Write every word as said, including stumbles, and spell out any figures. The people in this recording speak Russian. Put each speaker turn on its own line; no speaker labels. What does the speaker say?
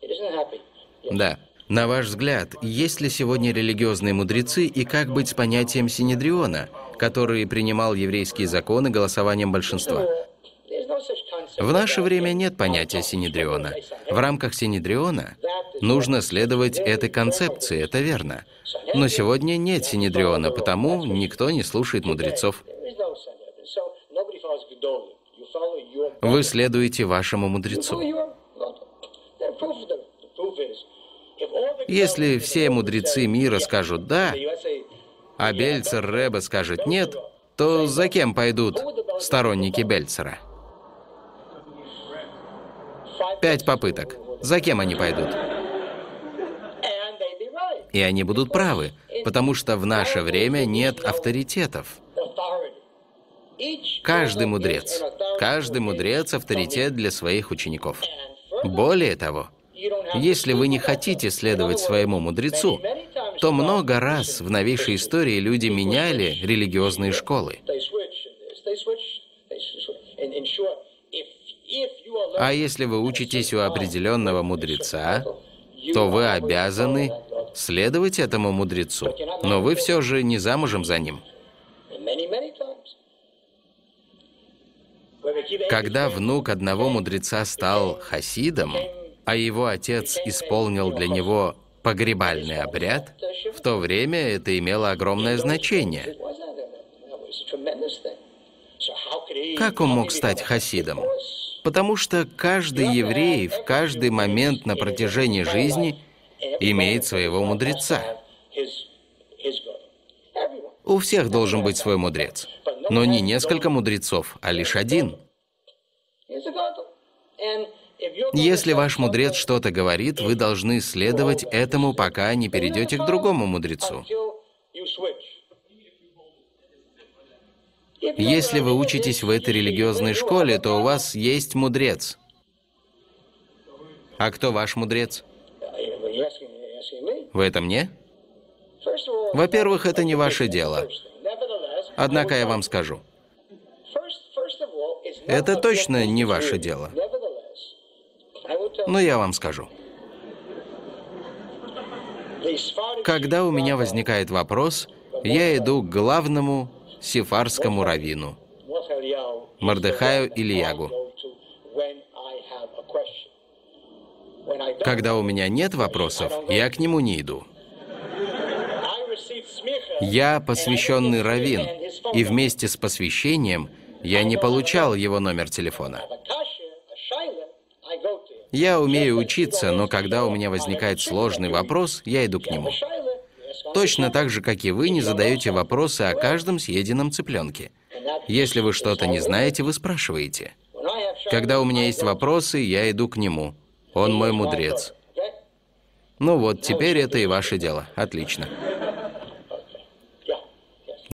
Да. На ваш взгляд, есть ли сегодня религиозные мудрецы и как быть с понятием Синедриона, который принимал еврейские законы голосованием большинства? В наше время нет понятия Синедриона. В рамках Синедриона нужно следовать этой концепции, это верно. Но сегодня нет Синедриона, потому никто не слушает мудрецов. Вы следуете вашему мудрецу. Если все мудрецы мира скажут «да», а Бельцер Ребе скажет «нет», то за кем пойдут сторонники Бельцера? Пять попыток. За кем они пойдут? И они будут правы, потому что в наше время нет авторитетов. Каждый мудрец, каждый мудрец авторитет для своих учеников. Более того, если вы не хотите следовать своему мудрецу, то много раз в новейшей истории люди меняли религиозные школы. А если вы учитесь у определенного мудреца, то вы обязаны следовать этому мудрецу, но вы все же не замужем за ним. Когда внук одного мудреца стал хасидом, а его отец исполнил для него погребальный обряд, в то время это имело огромное значение. Как он мог стать хасидом? Потому что каждый еврей в каждый момент на протяжении жизни имеет своего мудреца. У всех должен быть свой мудрец, но не несколько мудрецов, а лишь один. Если ваш мудрец что-то говорит, вы должны следовать этому, пока не перейдете к другому мудрецу. Если вы учитесь в этой религиозной школе, то у вас есть мудрец. А кто ваш мудрец? Вы это мне? Во-первых, это не ваше дело. Однако я вам скажу. Это точно не ваше дело. Но я вам скажу. Когда у меня возникает вопрос, я иду к главному сефардскому раввину, Мордехаю Ильягу. Когда у меня нет вопросов, я к нему не иду. Я посвященный раввин, и вместе с посвящением я не получал его номер телефона. Я умею учиться, но когда у меня возникает сложный вопрос, я иду к нему. Точно так же, как и вы, не задаете вопросы о каждом съеденном цыпленке. Если вы что-то не знаете, вы спрашиваете. Когда у меня есть вопросы, я иду к нему. Он мой мудрец. Ну вот, теперь это и ваше дело. Отлично.